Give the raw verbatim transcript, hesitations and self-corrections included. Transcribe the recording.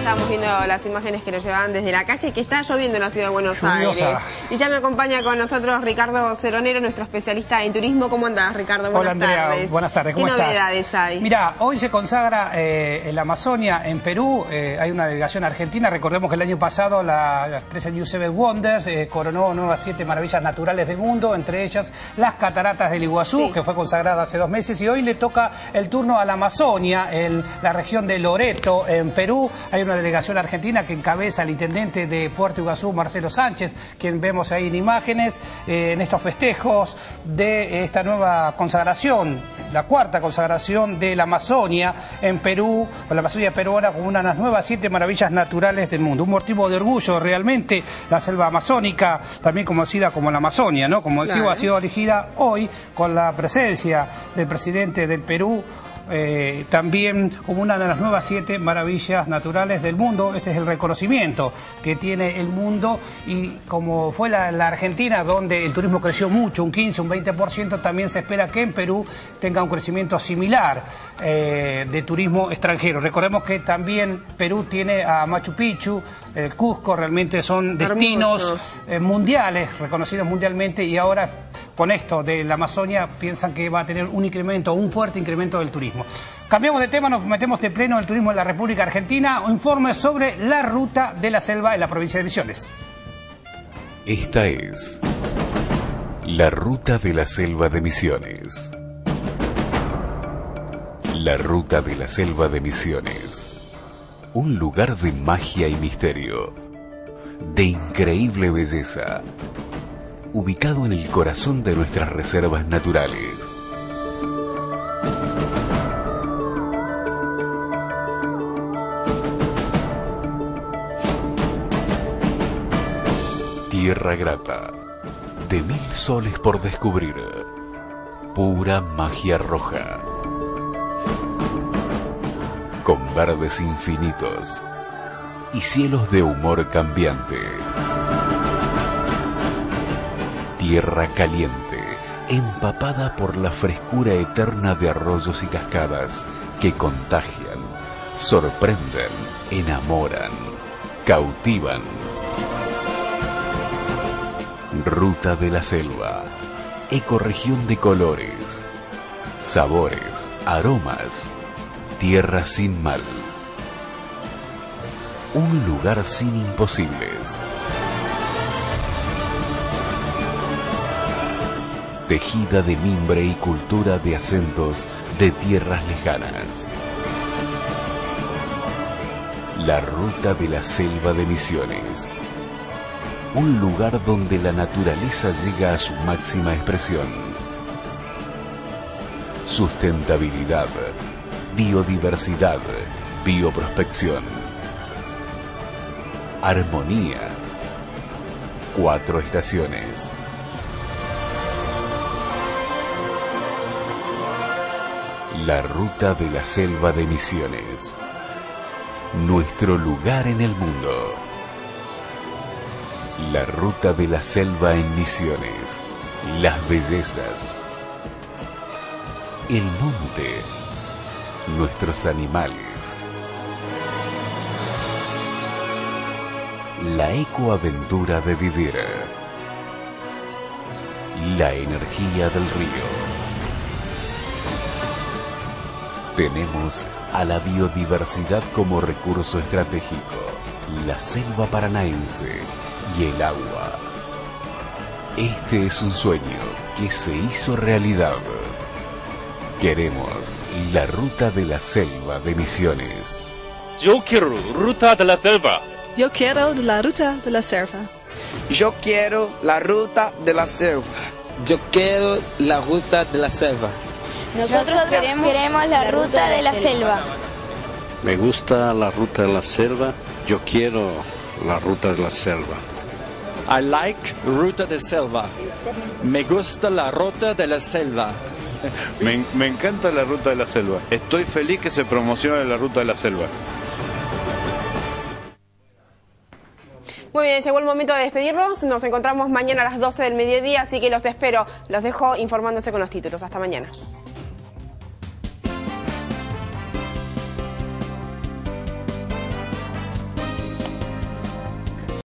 estábamos viendo las imágenes que lo llevaban desde la calle, que está lloviendo en la ciudad de Buenos Lluviosa. Aires. Y ya me acompaña con nosotros Ricardo Ceronero, nuestro especialista en turismo. ¿Cómo andás, Ricardo? Buenas Hola, Andrea. tardes. Buenas tardes. ¿Cómo ¿Qué estás? novedades hay? Mira, hoy se consagra eh, en la Amazonia, en Perú. Eh, hay una delegación argentina. Recordemos que el año pasado la, la empresa New Seven Wonders eh, coronó nuevas siete maravillas naturales del mundo, entre ellas las cataratas del Iguazú, Sí. que fue consagrada hace dos meses. Y hoy le toca el turno a la Amazonia, en la región de Loreto, en Perú. Hay una delegación argentina que encabeza el intendente de Puerto Iguazú, Marcelo Sánchez, quien vemos ahí en imágenes, eh, en estos festejos de esta nueva consagración, la cuarta consagración de la Amazonia en Perú, o la Amazonia peruana, como una de las nuevas siete maravillas naturales del mundo. Un motivo de orgullo realmente, la selva amazónica, también conocida como la Amazonia, ¿no? Como decía, Claro. ha sido elegida hoy con la presencia del presidente del Perú, Eh, también como una de las nuevas siete maravillas naturales del mundo. Este es el reconocimiento que tiene el mundo, y como fue la, la Argentina, donde el turismo creció mucho, un quince, un veinte por ciento, también se espera que en Perú tenga un crecimiento similar eh, de turismo extranjero. Recordemos que también Perú tiene a Machu Picchu, el Cusco, realmente son destinos eh, mundiales, reconocidos mundialmente, y ahora con esto de la Amazonia piensan que va a tener un incremento, un fuerte incremento del turismo. Cambiamos de tema, nos metemos de pleno en el turismo en la República Argentina. Un informe sobre la ruta de la selva en la provincia de Misiones. Esta es la ruta de la selva de Misiones. La ruta de la selva de Misiones. Un lugar de magia y misterio, de increíble belleza, ubicado en el corazón de nuestras reservas naturales. Tierra grata, de mil soles por descubrir, pura magia roja, con verdes infinitos y cielos de humor cambiante. Tierra caliente, empapada por la frescura eterna de arroyos y cascadas que contagian, sorprenden, enamoran, cautivan. Ruta de la selva, ecorregión de colores, sabores, aromas, tierra sin mal. Un lugar sin imposibles. Tejida de mimbre y cultura de acentos de tierras lejanas. La ruta de la selva de Misiones. Un lugar donde la naturaleza llega a su máxima expresión. Sustentabilidad, biodiversidad, bioprospección. Armonía. Cuatro estaciones. La ruta de la selva de Misiones. Nuestro lugar en el mundo. La ruta de la selva en Misiones. Las bellezas. El monte. Nuestros animales. La ecoaventura de vivir. La energía del río. Tenemos a la biodiversidad como recurso estratégico, la selva paranaense y el agua. Este es un sueño que se hizo realidad. Queremos la ruta de la selva de Misiones. Yo quiero ruta de la selva. Yo quiero la ruta de la selva. Yo quiero la ruta de la selva. Yo quiero la ruta de la selva. Nosotros queremos, queremos la ruta de la selva. Me gusta la ruta de la selva. Yo quiero la ruta de la selva. I like ruta de selva. Me gusta la ruta de la selva. Me, me encanta la ruta de la selva. Estoy feliz que se promocione la ruta de la selva. Muy bien, llegó el momento de despedirnos. Nos encontramos mañana a las doce del mediodía, así que los espero. Los dejo informándose con los títulos. Hasta mañana.